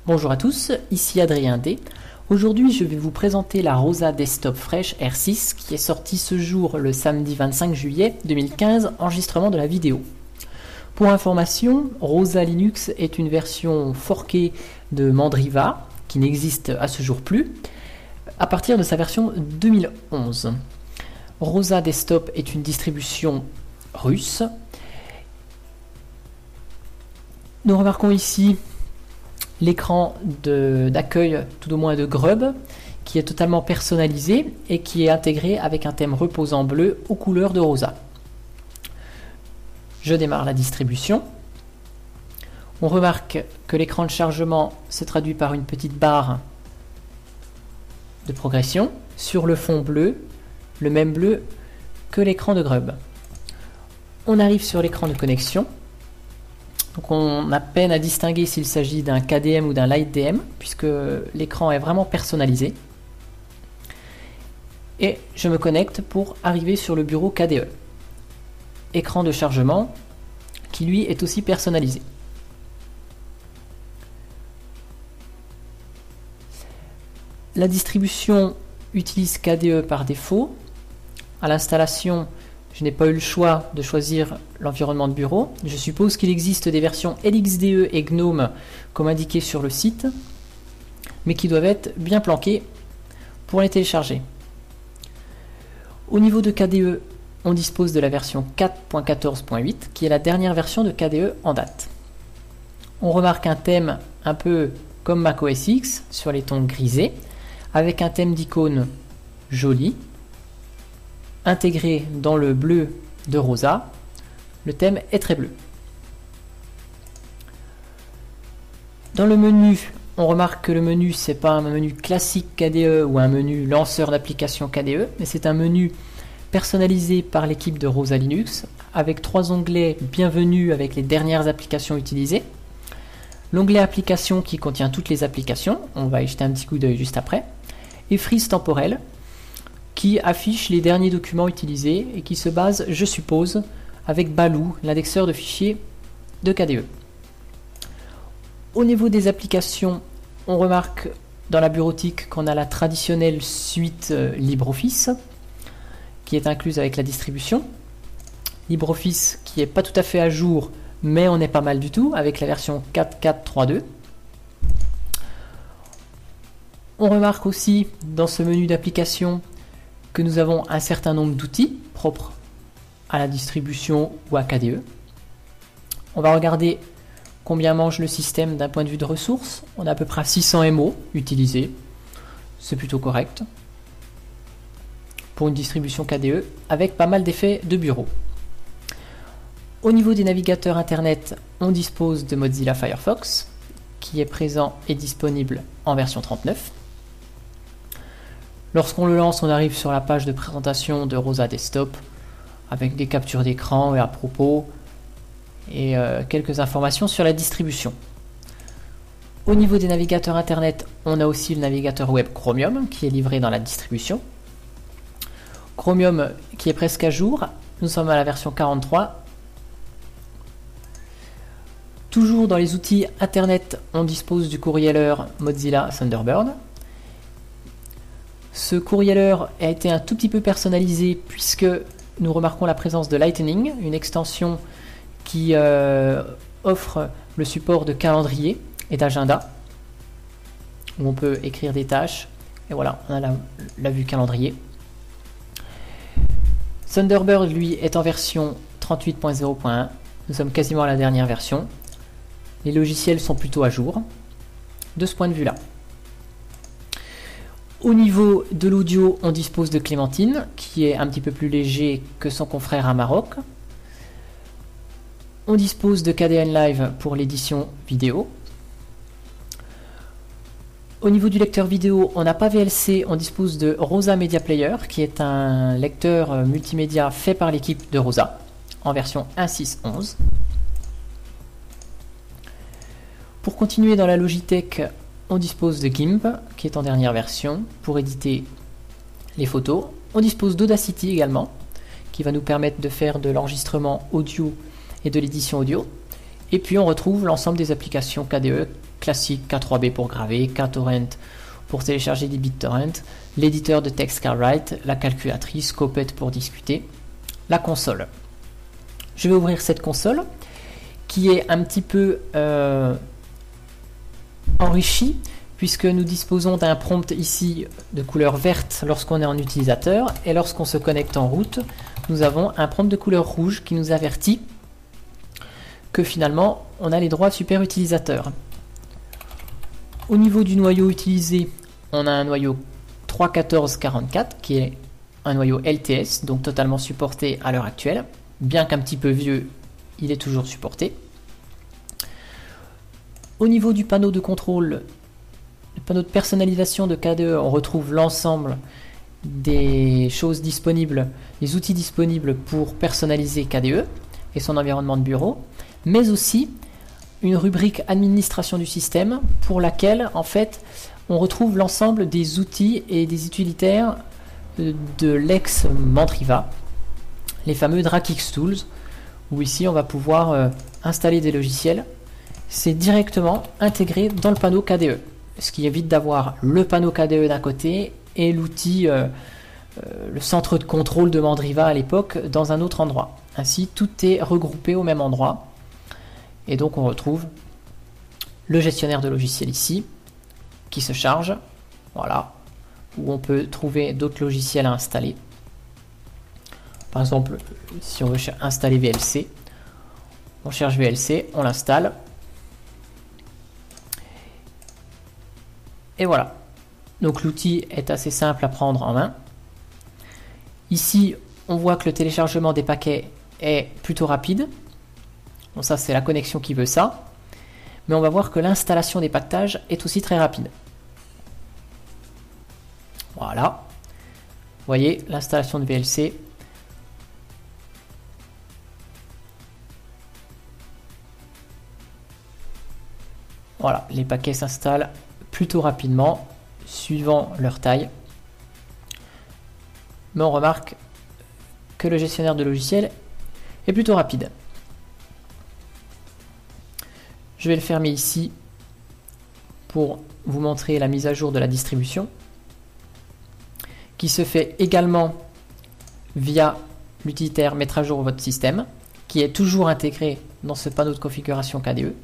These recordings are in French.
Bonjour à tous, ici Adrien D. Aujourd'hui, je vais vous présenter la Rosa Desktop Fresh R6 qui est sortie ce jour le samedi 25 juillet 2015, enregistrement de la vidéo. Pour information, Rosa Linux est une version forkée de Mandriva qui n'existe à ce jour plus à partir de sa version 2011. Rosa Desktop est une distribution russe. Nous remarquons ici l'écran d'accueil, tout au moins de Grub, qui est totalement personnalisé et qui est intégré avec un thème reposant bleu aux couleurs de Rosa. Je démarre la distribution. On remarque que l'écran de chargement se traduit par une petite barre de progression sur le fond bleu, le même bleu que l'écran de Grub. On arrive sur l'écran de connexion. Donc on a peine à distinguer s'il s'agit d'un KDM ou d'un LightDM, puisque l'écran est vraiment personnalisé. Et je me connecte pour arriver sur le bureau KDE. Écran de chargement, qui lui est aussi personnalisé. La distribution utilise KDE par défaut. À l'installation, je n'ai pas eu le choix de choisir l'environnement de bureau. Je suppose qu'il existe des versions LXDE et GNOME comme indiqué sur le site, mais qui doivent être bien planquées pour les télécharger. Au niveau de KDE, on dispose de la version 4.14.8 qui est la dernière version de KDE en date. On remarque un thème un peu comme Mac OS X sur les tons grisés, avec un thème d'icône joli, intégré dans le bleu de Rosa. Le thème est très bleu. Dans le menu, on remarque que le menu, c'est pas un menu classique KDE ou un menu lanceur d'application KDE, mais c'est un menu personnalisé par l'équipe de Rosa Linux, avec 3 onglets bienvenus avec les dernières applications utilisées. L'onglet applications qui contient toutes les applications, on va y jeter un petit coup d'œil juste après, et frise temporelle, qui affiche les derniers documents utilisés et qui se base, je suppose, avec Baloo, l'indexeur de fichiers de KDE. Au niveau des applications, on remarque dans la bureautique qu'on a la traditionnelle suite LibreOffice, qui est incluse avec la distribution. LibreOffice qui n'est pas tout à fait à jour, mais on est pas mal du tout, avec la version 4.4.3.2. On remarque aussi dans ce menu d'application que nous avons un certain nombre d'outils propres à la distribution ou à KDE. On va regarder combien mange le système d'un point de vue de ressources. On a à peu près 600 MO utilisés. C'est plutôt correct pour une distribution KDE avec pas mal d'effets de bureau. Au niveau des navigateurs internet, on dispose de Mozilla Firefox qui est présent et disponible en version 39. Lorsqu'on le lance, on arrive sur la page de présentation de Rosa Desktop avec des captures d'écran et à propos et quelques informations sur la distribution. Au niveau des navigateurs internet, on a aussi le navigateur web Chromium qui est livré dans la distribution. Chromium qui est presque à jour, nous sommes à la version 43. Toujours dans les outils internet, on dispose du courrieleur Mozilla Thunderbird. Ce courrieleur a été un tout petit peu personnalisé puisque nous remarquons la présence de Lightning, une extension qui offre le support de calendrier et d'agenda, où on peut écrire des tâches. Et voilà, on a la vue calendrier. Thunderbird, lui, est en version 38.0.1. Nous sommes quasiment à la dernière version. Les logiciels sont plutôt à jour de ce point de vue-là. Au niveau de l'audio, on dispose de Clémentine, qui est un petit peu plus léger que son confrère Amarok. On dispose de KDN Live pour l'édition vidéo. Au niveau du lecteur vidéo, on n'a pas VLC, on dispose de Rosa Media Player, qui est un lecteur multimédia fait par l'équipe de Rosa, en version 1.6.11. Pour continuer dans la Logitech, on dispose de GIMP, qui est en dernière version, pour éditer les photos. On dispose d'Audacity également, qui va nous permettre de faire de l'enregistrement audio et de l'édition audio. Et puis on retrouve l'ensemble des applications KDE classique K3B pour graver, KTorrent pour télécharger des BitTorrent, l'éditeur de texte KWrite, la calculatrice, Copet pour discuter, la console. Je vais ouvrir cette console qui est un petit peu enrichie puisque nous disposons d'un prompt ici de couleur verte lorsqu'on est en utilisateur et lorsqu'on se connecte en route, nous avons un prompt de couleur rouge qui nous avertit que finalement on a les droits super utilisateurs. Au niveau du noyau utilisé, on a un noyau 3.14.44 qui est un noyau LTS, donc totalement supporté à l'heure actuelle. Bien qu'un petit peu vieux, il est toujours supporté. Au niveau du panneau de contrôle, le panneau de personnalisation de KDE, on retrouve l'ensemble des choses disponibles, les outils disponibles pour personnaliser KDE et son environnement de bureau, mais aussi une rubrique administration du système pour laquelle en fait on retrouve l'ensemble des outils et des utilitaires de l'ex Mandriva, les fameux DragX Tools, où ici on va pouvoir installer des logiciels. C'est directement intégré dans le panneau KDE, ce qui évite d'avoir le panneau KDE d'un côté et l'outil, le centre de contrôle de Mandriva à l'époque dans un autre endroit. Ainsi tout est regroupé au même endroit et donc on retrouve le gestionnaire de logiciels ici qui se charge, voilà, où on peut trouver d'autres logiciels à installer. Par exemple, si on veut installer VLC, on cherche VLC, on l'installe. Et voilà. Donc l'outil est assez simple à prendre en main. Ici, on voit que le téléchargement des paquets est plutôt rapide. Bon, ça, c'est la connexion qui veut ça. Mais on va voir que l'installation des packages est aussi très rapide. Voilà. Vous voyez, l'installation de VLC. Voilà, les paquets s'installent plutôt rapidement, suivant leur taille. Mais on remarque que le gestionnaire de logiciels est plutôt rapide. Je vais le fermer ici pour vous montrer la mise à jour de la distribution, qui se fait également via l'utilitaire mettre à jour votre système, qui est toujours intégré dans ce panneau de configuration KDE.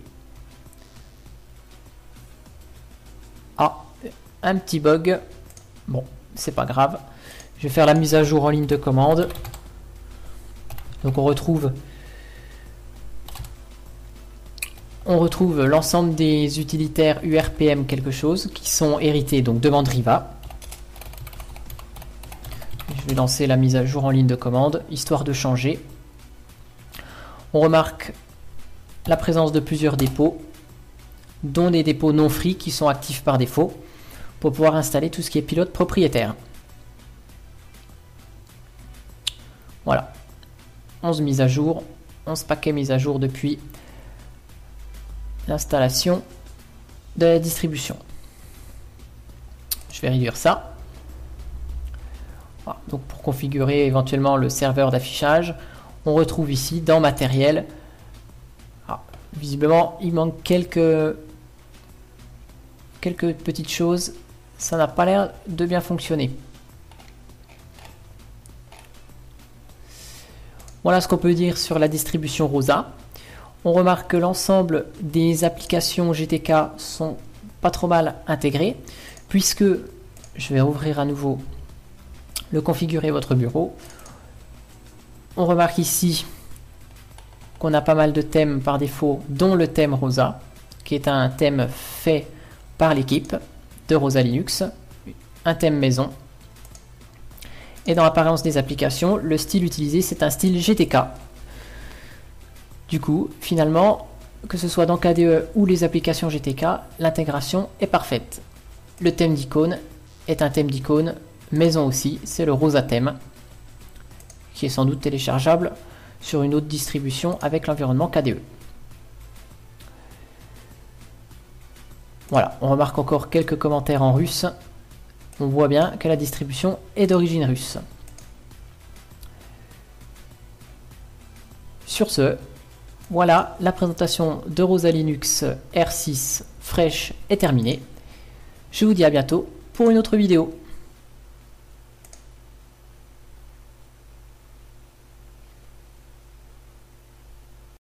Ah, un petit bug. Bon, c'est pas grave. Je vais faire la mise à jour en ligne de commande. Donc on retrouve l'ensemble des utilitaires URPM quelque chose qui sont hérités donc de Mandriva. Je vais lancer la mise à jour en ligne de commande histoire de changer. On remarque la présence de plusieurs dépôts, dont des dépôts non free qui sont actifs par défaut pour pouvoir installer tout ce qui est pilote propriétaire. Voilà, 11 mises à jour, 11 paquets mis à jour depuis l'installation de la distribution. Je vais réduire ça. Voilà, donc pour configurer éventuellement le serveur d'affichage, on retrouve ici dans matériel. Ah, visiblement, il manque quelques petites choses. Ça n'a pas l'air de bien fonctionner. Voilà ce qu'on peut dire sur la distribution Rosa. On remarque que l'ensemble des applications GTK sont pas trop mal intégrées, puisque je vais ouvrir à nouveau le configurer votre bureau. On remarque ici qu'on a pas mal de thèmes par défaut, dont le thème Rosa, qui est un thème fait par l'équipe de Rosa Linux, un thème maison. Et dans l'apparence des applications, le style utilisé c'est un style GTK. Du coup, finalement, que ce soit dans KDE ou les applications GTK, l'intégration est parfaite. Le thème d'icône est un thème d'icône maison aussi, c'est le Rosa thème, qui est sans doute téléchargeable sur une autre distribution avec l'environnement KDE. Voilà, on remarque encore quelques commentaires en russe. On voit bien que la distribution est d'origine russe. Sur ce, Voilà, la présentation de Rosa Linux R6 Fresh est terminée. Je vous dis à bientôt pour une autre vidéo.